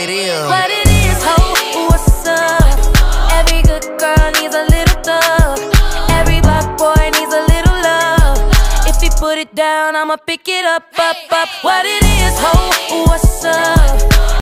What it is, ho, what's up? Every good girl needs a little thug. Every black boy needs a little love. If he put it down, I'ma pick it up, up, up. What it is, ho, what's up?